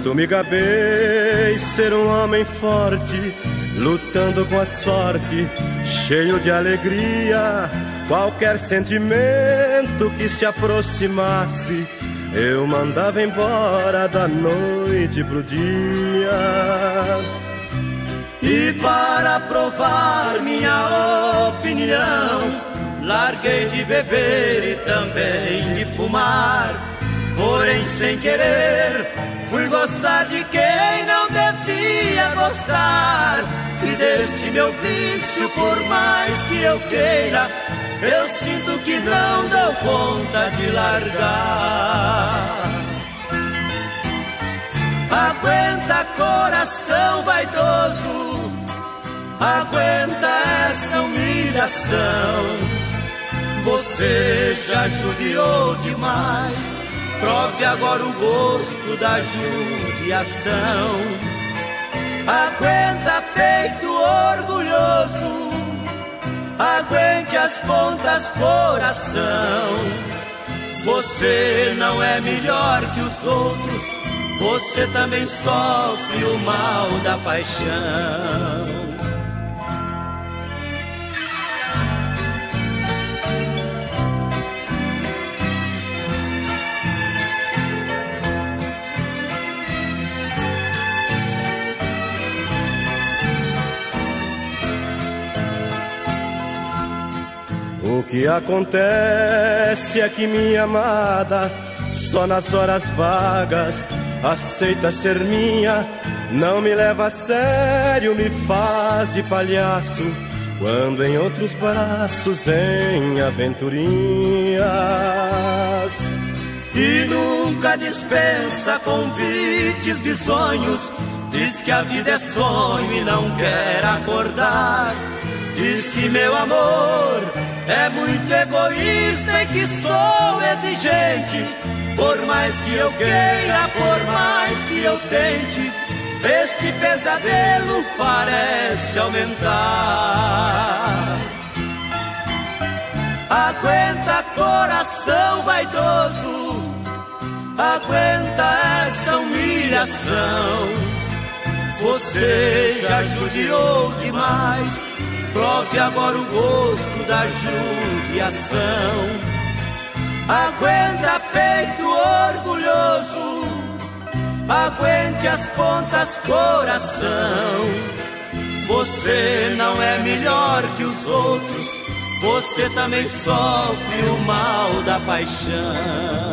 Muito me gabei ser um homem forte, lutando com a sorte, cheio de alegria. Qualquer sentimento que se aproximasse, eu mandava embora da noite pro dia. E para provar minha opinião, larguei de beber e também de fumar. Porém, sem querer, fui gostar de quem não devia gostar. E deste meu vício, por mais que eu queira, eu sinto que não dou conta de largar. Aguenta, coração vaidoso, aguenta essa humilhação. Você já judiou demais, prove agora o gosto da judiação. Aguenta, peito orgulhoso, aguente as pontas, coração. Você não é melhor que os outros, você também sofre o mal da paixão. O que acontece é que minha amada, só nas horas vagas, aceita ser minha. Não me leva a sério, me faz de palhaço, quando em outros braços, em aventurinhas. E nunca dispensa convites bizonhos, diz que a vida é sonho e não quer acordar. Diz que meu amor é muito egoísta e que sou exigente. Por mais que eu queira, por mais que eu tente, este pesadelo parece aumentar. Aguenta, coração vaidoso, aguenta essa humilhação. Você já judiou demais, prove agora o gosto da judiação. Aguenta, peito orgulhoso, aguente as pontas, coração. Você não é melhor que os outros, você também sofre o mal da paixão.